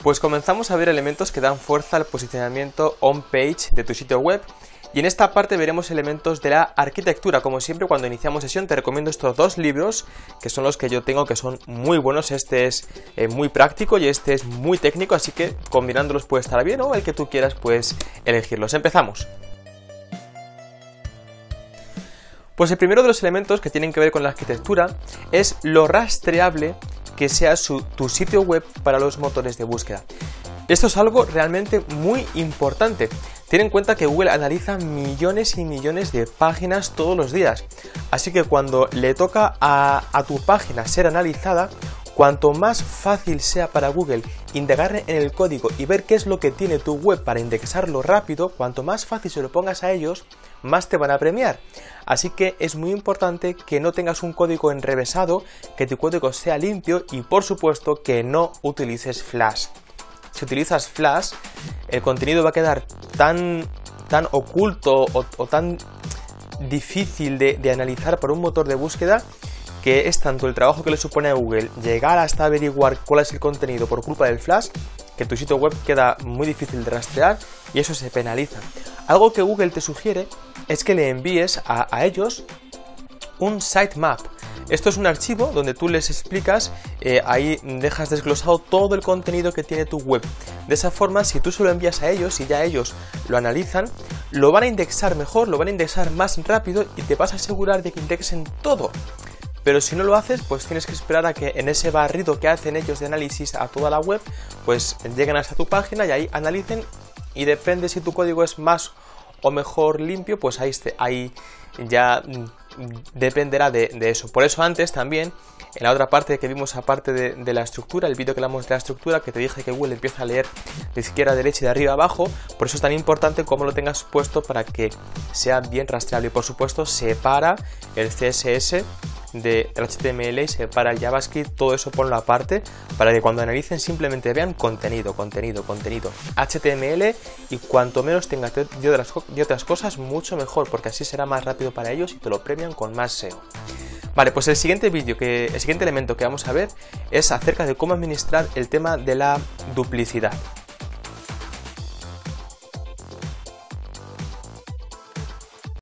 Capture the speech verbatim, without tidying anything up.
Pues comenzamos a ver elementos que dan fuerza al posicionamiento on-page de tu sitio web. Y en esta parte veremos elementos de la arquitectura. Como siempre, cuando iniciamos sesión te recomiendo estos dos libros, que son los que yo tengo, que son muy buenos. Este es eh, muy práctico y este es muy técnico, así que combinándolos puede estar bien, o el que tú quieras puedes elegirlos. Empezamos. Pues el primero de los elementos que tienen que ver con la arquitectura es lo rastreable que sea su, tu sitio web para los motores de búsqueda. Esto es algo realmente muy importante. Ten en cuenta que Google analiza millones y millones de páginas todos los días. Así que cuando le toca a, a tu página ser analizada, cuanto más fácil sea para Google indagar en el código y ver qué es lo que tiene tu web para indexarlo rápido, cuanto más fácil se lo pongas a ellos, más te van a premiar. Así que es muy importante que no tengas un código enrevesado, que tu código sea limpio y por supuesto que no utilices Flash. Si utilizas Flash, el contenido va a quedar tan, tan oculto o, o tan difícil de, de analizar por un motor de búsqueda, que es tanto el trabajo que le supone a Google llegar hasta averiguar cuál es el contenido por culpa del Flash, que tu sitio web queda muy difícil de rastrear y eso se penaliza. Algo que Google te sugiere es que le envíes a, a ellos un sitemap. Esto es un archivo donde tú les explicas, eh, ahí dejas desglosado todo el contenido que tiene tu web. De esa forma, si tú se lo envías a ellos y ya ellos lo analizan, lo van a indexar mejor, lo van a indexar más rápido y te vas a asegurar de que indexen todo. Pero si no lo haces, pues tienes que esperar a que en ese barrido que hacen ellos de análisis a toda la web, pues lleguen hasta tu página y ahí analicen, y depende si tu código es más o mejor limpio, pues ahí, ahí ya dependerá de, de eso. Por eso antes también, en la otra parte que vimos aparte de, de la estructura, el vídeo que hablamos de la estructura, que te dije que Google empieza a leer de izquierda a derecha y de arriba a abajo, por eso es tan importante cómo lo tengas puesto para que sea bien rastreable. Y por supuesto separa el C S S del H T M L y separa el JavaScript, todo eso ponlo aparte para que cuando analicen simplemente vean contenido, contenido, contenido, H T M L, y cuanto menos tengas de otras, de otras cosas mucho mejor, porque así será más rápido para ellos y te lo premian con más S E O. Vale, pues el siguiente vídeo, que el siguiente elemento que vamos a ver es acerca de cómo administrar el tema de la duplicidad.